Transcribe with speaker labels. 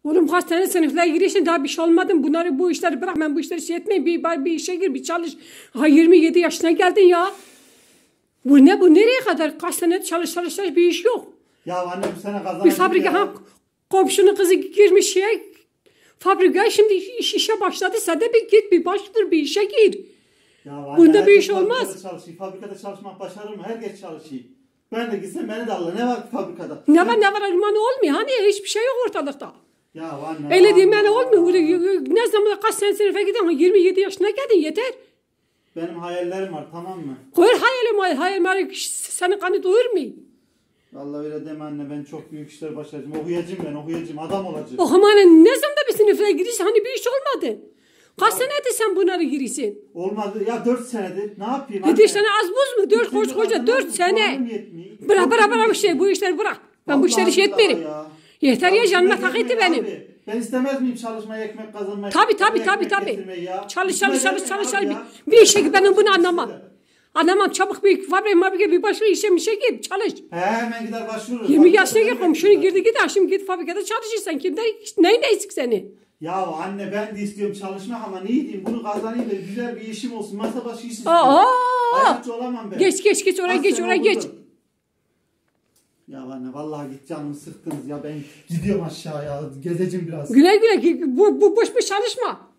Speaker 1: Oğlum kaç tane sınıflara giriyorsun daha bir şey olmadın. Bu işleri bırak, ben bu işleri şey etmeyeyim. Bir işe gir, bir çalış. Ha 27 yaşına geldin ya. Bu ne, bu nereye kadar? Kaç sene çalış bir iş yok.
Speaker 2: Ya anne bu sene kazanacak
Speaker 1: bir fabrika
Speaker 2: ya.
Speaker 1: Komşunun kızı girmiş fabrikaya, şimdi işe başladı. Sen de bir git, bir başvur, bir işe gir.
Speaker 2: Ya anne,
Speaker 1: bunda bir iş olmaz.
Speaker 2: Fabrikada çalışmak başarır mı? Herkes çalışıyor. Ben de gitsem beni de alır. Ne var fabrikada?
Speaker 1: Ne var Erman'ı olmuyor. Hani hiçbir şey yok ortalıkta.
Speaker 2: Ya anne.
Speaker 1: Öyle diyeyim, ben olmuyor. Ne zaman kaç sene sınıfa gidiyorsun? 27 yaşına geldin, yeter.
Speaker 2: Benim hayallerim var, tamam mı?
Speaker 1: Koyar hayalim senin kanı doyurmuyor.
Speaker 2: Vallahi öyle deme anne, ben çok büyük işler başaracağım. Okuyacağım, adam olacağım.
Speaker 1: Okumanın ne zaman bir sınıfa giriyorsun, hani bir iş olmadı. Kaç senedir sen bunları giriyorsun?
Speaker 2: Olmadı ya, 4 senedir. Ne yapayım?
Speaker 1: 7 sene az buz mu? 4 koca 4 sene. Bırak bir şey, bu işleri bırak. Ben bu işleri şey etmerim. Yeter ya, canıma tak etti benim.
Speaker 2: Ben istemez miyim çalışmayı, ekmek kazanmayı?
Speaker 1: Tabii. Çalış. Bir işe gir, ben bunu anlamam. Anlamam, çabuk bir fabrika bir başka işe gir, çalış.
Speaker 2: Hemen gider başvurur.
Speaker 1: 20 yaşına gir, komşunu girdi gider, şimdi git fabrikada çalışırsan kimden neyin eksik seni?
Speaker 2: Ya anne ben de istiyorum çalışmak ama ne diyeyim, bunu kazanayım da güzel bir işim olsun. Masa başı iş istiyorum. Hayatçı olamam ben.
Speaker 1: Geç oraya geç.
Speaker 2: Ya anne vallahi git, canımı sıktınız ya, ben gidiyorum aşağıya, gezeceğim biraz.
Speaker 1: Güle bu boş çalışma.